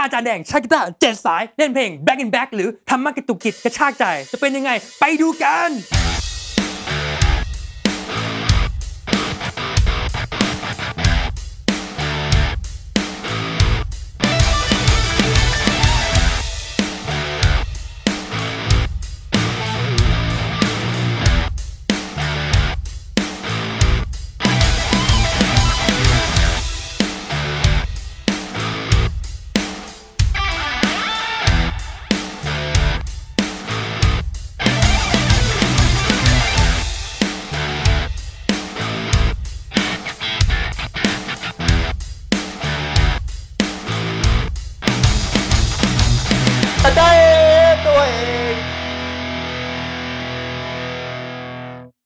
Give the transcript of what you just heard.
าอาจารย์แดงชักกีตาร์7 สายเล่นเพลง Back in Back หรือธรรมะกระตุกจิตกระชากใจจะเป็นยังไงไปดูกัน